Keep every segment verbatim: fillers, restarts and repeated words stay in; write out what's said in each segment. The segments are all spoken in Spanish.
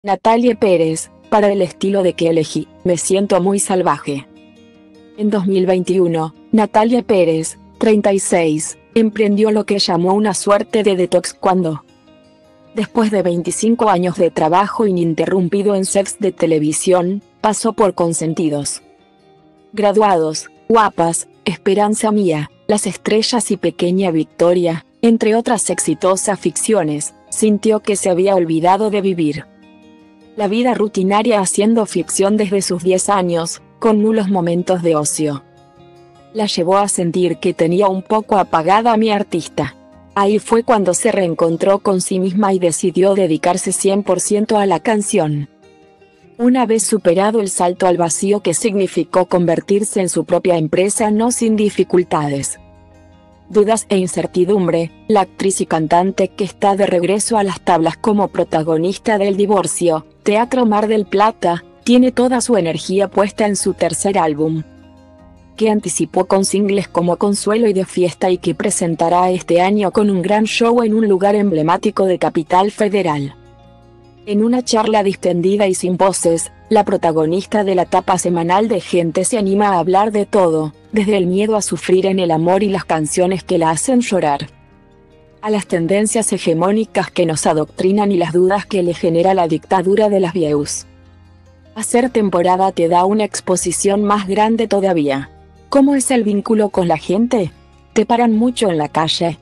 Natalia Pérez, para el estilo de que elegí, me siento muy salvaje. En dos mil veintiuno, Natalia Pérez, treinta y seis, emprendió lo que llamó una suerte de detox cuando, después de veinticinco años de trabajo ininterrumpido en sets de televisión, pasó por Consentidos, Graduados, Guapas, Esperanza Mía, Las Estrellas y Pequeña Victoria, entre otras exitosas ficciones, sintió que se había olvidado de vivir la vida rutinaria haciendo ficción desde sus diez años, con nulos momentos de ocio. La llevó a sentir que tenía un poco apagada a mi artista. Ahí fue cuando se reencontró con sí misma y decidió dedicarse cien por ciento a la canción. Una vez superado el salto al vacío que significó convertirse en su propia empresa no sin dificultades, dudas e incertidumbre, la actriz y cantante que está de regreso a las tablas como protagonista del divorcio, Teatro Mar del Plata, tiene toda su energía puesta en su tercer álbum, que anticipó con singles como Consuelo y De Fiesta y que presentará este año con un gran show en un lugar emblemático de Capital Federal. En una charla distendida y sin voces, la protagonista de la tapa semanal de Gente se anima a hablar de todo, desde el miedo a sufrir en el amor y las canciones que la hacen llorar, a las tendencias hegemónicas que nos adoctrinan y las dudas que le genera la dictadura de las views. Hacer temporada te da una exposición más grande todavía. ¿Cómo es el vínculo con la gente? ¿Te paran mucho en la calle?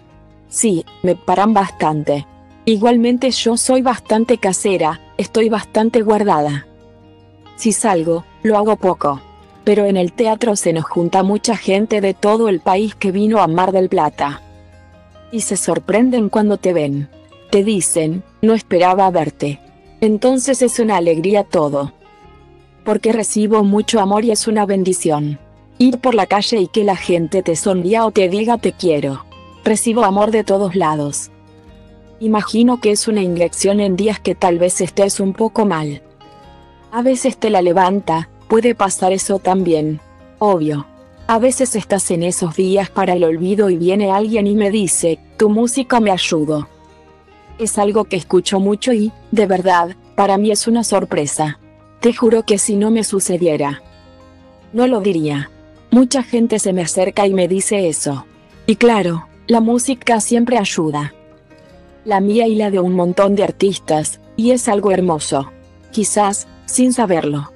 Sí, me paran bastante. Igualmente yo soy bastante casera, estoy bastante guardada. Si salgo, lo hago poco. Pero en el teatro se nos junta mucha gente de todo el país que vino a Mar del Plata. Y se sorprenden cuando te ven. Te dicen, no esperaba verte. Entonces es una alegría todo. Porque recibo mucho amor y es una bendición. Ir por la calle y que la gente te sonría o te diga te quiero. Recibo amor de todos lados. Imagino que es una inyección en días que tal vez estés un poco mal. A veces te la levanta, puede pasar eso también. Obvio. A veces estás en esos días para el olvido y viene alguien y me dice, tu música me ayudó. Es algo que escucho mucho y, de verdad, para mí es una sorpresa. Te juro que si no me sucediera, no lo diría. Mucha gente se me acerca y me dice eso. Y claro, la música siempre ayuda. La mía y la de un montón de artistas, y es algo hermoso. Quizás, sin saberlo,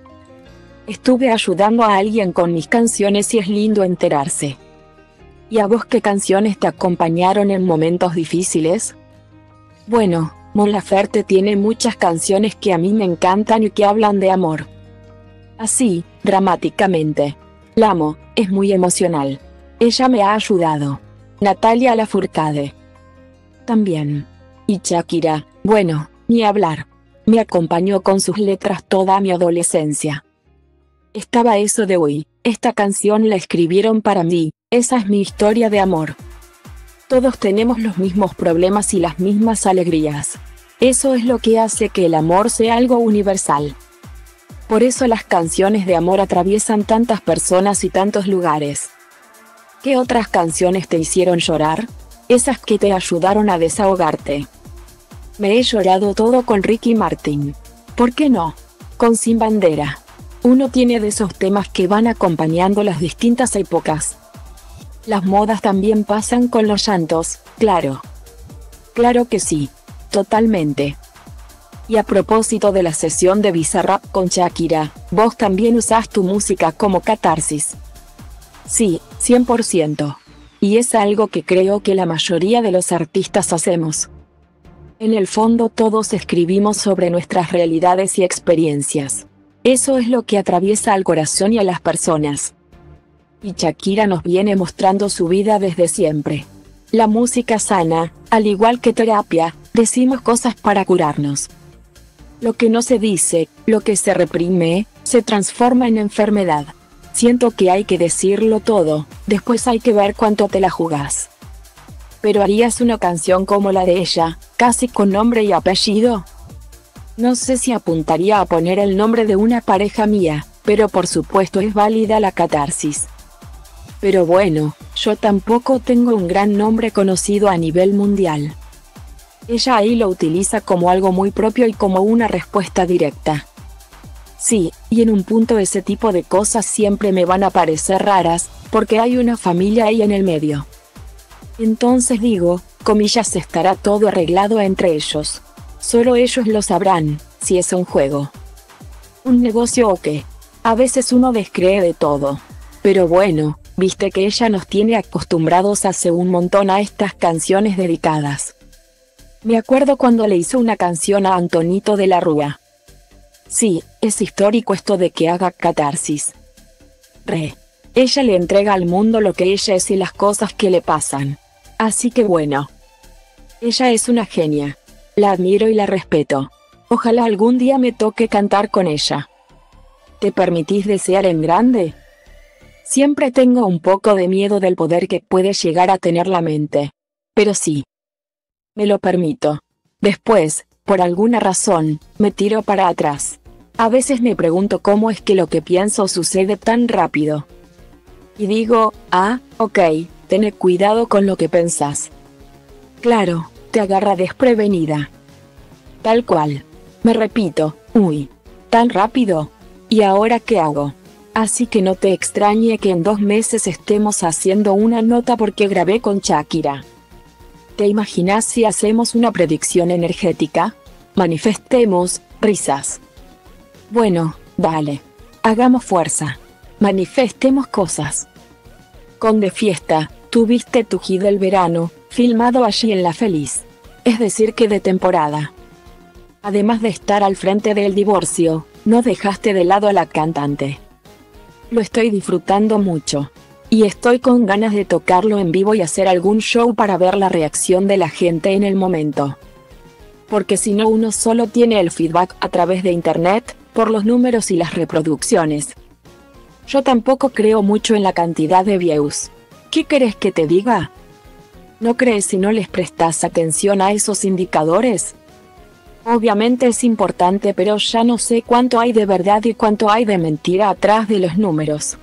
estuve ayudando a alguien con mis canciones y es lindo enterarse. ¿Y a vos qué canciones te acompañaron en momentos difíciles? Bueno, Mon Laferte tiene muchas canciones que a mí me encantan y que hablan de amor. Así, dramáticamente. La amo, es muy emocional. Ella me ha ayudado. Natalia Lafourcade también. Y Shakira, bueno, ni hablar. Me acompañó con sus letras toda mi adolescencia. Estaba eso de uy, esta canción la escribieron para mí, esa es mi historia de amor. Todos tenemos los mismos problemas y las mismas alegrías. Eso es lo que hace que el amor sea algo universal. Por eso las canciones de amor atraviesan tantas personas y tantos lugares. ¿Qué otras canciones te hicieron llorar? Esas que te ayudaron a desahogarte. Me he llorado todo con Ricky Martin. ¿Por qué no? Con Sin Bandera. Uno tiene de esos temas que van acompañando las distintas épocas. Las modas también pasan con los llantos, claro. Claro que sí. Totalmente. Y a propósito de la sesión de Bizarrap con Shakira, vos también usás tu música como catarsis. Sí, cien por ciento. Y es algo que creo que la mayoría de los artistas hacemos. En el fondo todos escribimos sobre nuestras realidades y experiencias. Eso es lo que atraviesa al corazón y a las personas. Y Shakira nos viene mostrando su vida desde siempre. La música sana, al igual que terapia, decimos cosas para curarnos. Lo que no se dice, lo que se reprime, se transforma en enfermedad. Siento que hay que decirlo todo, después hay que ver cuánto te la jugás. ¿Pero harías una canción como la de ella, casi con nombre y apellido? No sé si apuntaría a poner el nombre de una pareja mía, pero por supuesto es válida la catarsis. Pero bueno, yo tampoco tengo un gran nombre conocido a nivel mundial. Ella ahí lo utiliza como algo muy propio y como una respuesta directa. Sí, y en un punto ese tipo de cosas siempre me van a parecer raras, porque hay una familia ahí en el medio. Entonces digo, comillas, estará todo arreglado entre ellos. Solo ellos lo sabrán, si es un juego, un negocio o qué. A veces uno descree de todo. Pero bueno, viste que ella nos tiene acostumbrados hace un montón a estas canciones dedicadas. Me acuerdo cuando le hizo una canción a Antonito de la Rúa. Sí, es histórico esto de que haga catarsis. Re. Ella le entrega al mundo lo que ella es y las cosas que le pasan. Así que bueno. Ella es una genia. La admiro y la respeto. Ojalá algún día me toque cantar con ella. ¿Te permitís desear en grande? Siempre tengo un poco de miedo del poder que puede llegar a tener la mente. Pero sí. Me lo permito. Después, por alguna razón, me tiro para atrás. A veces me pregunto cómo es que lo que pienso sucede tan rápido. Y digo, ah, ok, ten cuidado con lo que pensás. Claro, te agarra desprevenida. Tal cual. Me repito, uy, ¿tan rápido? ¿Y ahora qué hago? Así que no te extrañe que en dos meses estemos haciendo una nota porque grabé con Shakira. ¿Te imaginas si hacemos una predicción energética? Manifestemos, risas. Bueno, dale. Hagamos fuerza. Manifestemos cosas. Con de fiesta, tuviste tu hit del verano, filmado allí en La Feliz. Es decir que de temporada. Además de estar al frente del divorcio, no dejaste de lado a la cantante. Lo estoy disfrutando mucho. Y estoy con ganas de tocarlo en vivo y hacer algún show para ver la reacción de la gente en el momento. Porque si no, uno solo tiene el feedback a través de internet, por los números y las reproducciones. Yo tampoco creo mucho en la cantidad de views. ¿Qué querés que te diga? ¿No crees si no les prestas atención a esos indicadores? Obviamente es importante, pero ya no sé cuánto hay de verdad y cuánto hay de mentira atrás de los números.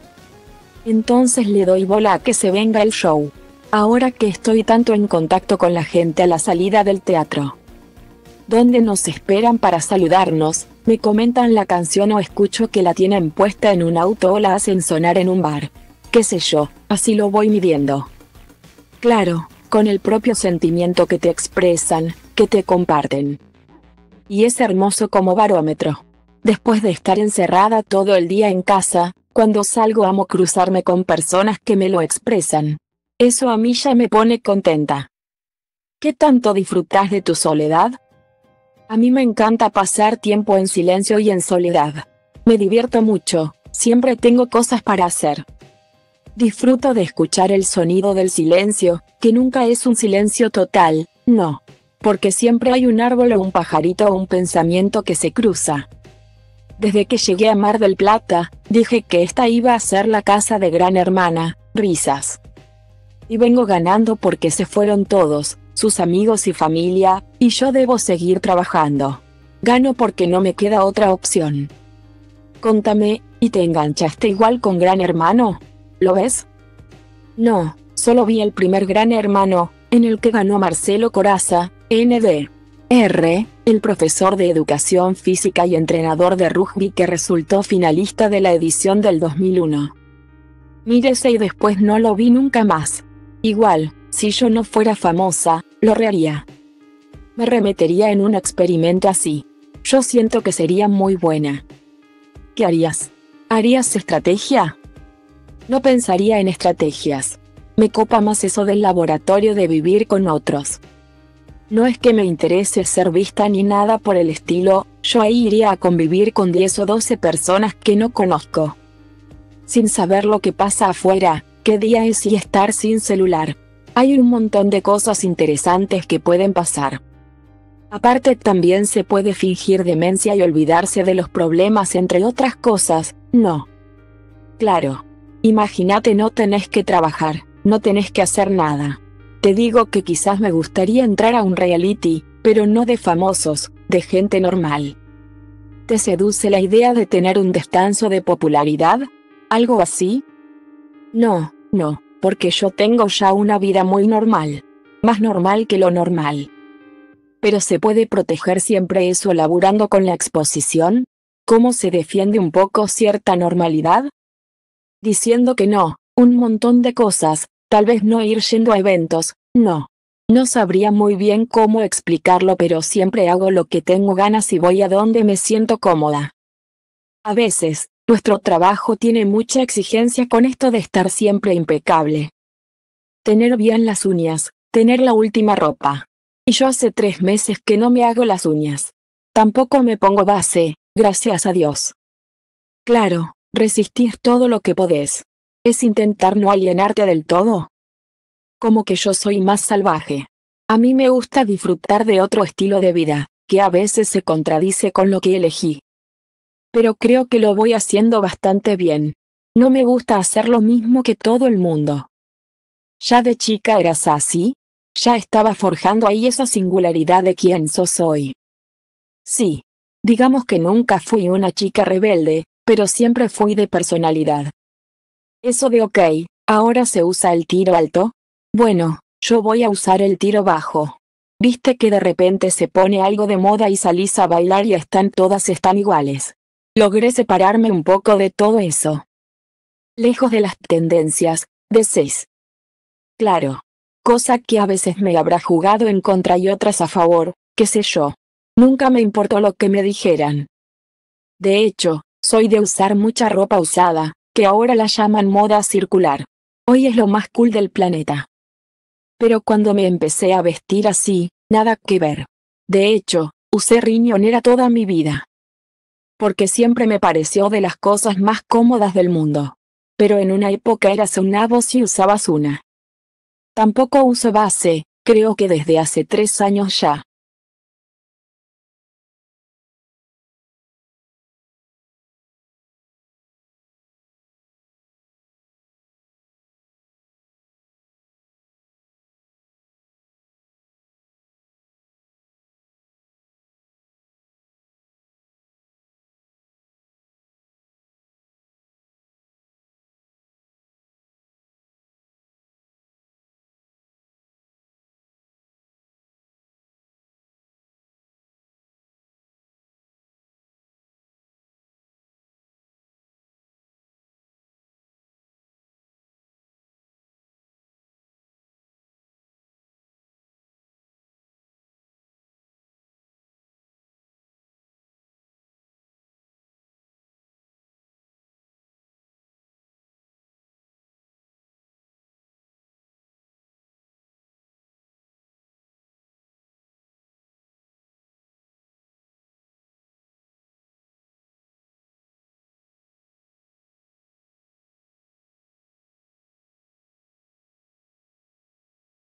Entonces le doy bola a que se venga el show. Ahora que estoy tanto en contacto con la gente a la salida del teatro, donde nos esperan para saludarnos, me comentan la canción o escucho que la tienen puesta en un auto o la hacen sonar en un bar. Qué sé yo, así lo voy midiendo. Claro, con el propio sentimiento que te expresan, que te comparten. Y es hermoso como barómetro. Después de estar encerrada todo el día en casa, cuando salgo amo cruzarme con personas que me lo expresan. Eso a mí ya me pone contenta. ¿Qué tanto disfrutás de tu soledad? A mí me encanta pasar tiempo en silencio y en soledad. Me divierto mucho, siempre tengo cosas para hacer. Disfruto de escuchar el sonido del silencio, que nunca es un silencio total, no. Porque siempre hay un árbol o un pajarito o un pensamiento que se cruza. Desde que llegué a Mar del Plata, dije que esta iba a ser la casa de Gran Hermana, risas. Y vengo ganando porque se fueron todos, sus amigos y familia, y yo debo seguir trabajando. Gano porque no me queda otra opción. Contame, ¿y te enganchaste igual con Gran Hermano? ¿Lo ves? No, solo vi el primer Gran Hermano, en el que ganó Marcelo Corazza, N D R, el profesor de educación física y entrenador de rugby que resultó finalista de la edición del dos mil uno. Mírese y después no lo vi nunca más. Igual, si yo no fuera famosa, lo reharía. Me remetería en un experimento así. Yo siento que sería muy buena. ¿Qué harías? ¿Harías estrategia? No pensaría en estrategias. Me copa más eso del laboratorio de vivir con otros. No es que me interese ser vista ni nada por el estilo, yo ahí iría a convivir con diez o doce personas que no conozco. Sin saber lo que pasa afuera, qué día es y estar sin celular. Hay un montón de cosas interesantes que pueden pasar. Aparte también se puede fingir demencia y olvidarse de los problemas entre otras cosas, ¿no? Claro. Imagínate, no tenés que trabajar, no tenés que hacer nada. Te digo que quizás me gustaría entrar a un reality, pero no de famosos, de gente normal. ¿Te seduce la idea de tener un descanso de popularidad? ¿Algo así? No, no, porque yo tengo ya una vida muy normal. Más normal que lo normal. Pero ¿se puede proteger siempre eso laburando con la exposición? ¿Cómo se defiende un poco cierta normalidad? Diciendo que no, un montón de cosas, tal vez no ir yendo a eventos, no. No sabría muy bien cómo explicarlo, pero siempre hago lo que tengo ganas y voy a donde me siento cómoda. A veces, nuestro trabajo tiene mucha exigencia con esto de estar siempre impecable. Tener bien las uñas, tener la última ropa. Y yo hace tres meses que no me hago las uñas. Tampoco me pongo base, gracias a Dios. Claro, resistir todo lo que podés. Es intentar no alienarte del todo. Como que yo soy más salvaje. A mí me gusta disfrutar de otro estilo de vida, que a veces se contradice con lo que elegí. Pero creo que lo voy haciendo bastante bien. No me gusta hacer lo mismo que todo el mundo. ¿Ya de chica eras así? ¿Ya estaba forjando ahí esa singularidad de quién sos hoy? Sí. Digamos que nunca fui una chica rebelde, pero siempre fui de personalidad. Eso de ok, ¿ahora se usa el tiro alto? Bueno, yo voy a usar el tiro bajo. ¿Viste que de repente se pone algo de moda y salís a bailar y están todas están iguales? Logré separarme un poco de todo eso. Lejos de las tendencias, decís. Claro. Cosa que a veces me habrá jugado en contra y otras a favor, qué sé yo. Nunca me importó lo que me dijeran. De hecho, soy de usar mucha ropa usada, que ahora la llaman moda circular. Hoy es lo más cool del planeta. Pero cuando me empecé a vestir así, nada que ver. De hecho, usé riñonera toda mi vida. Porque siempre me pareció de las cosas más cómodas del mundo. Pero en una época eras un nabo si usabas una. Tampoco uso base, creo que desde hace tres años ya.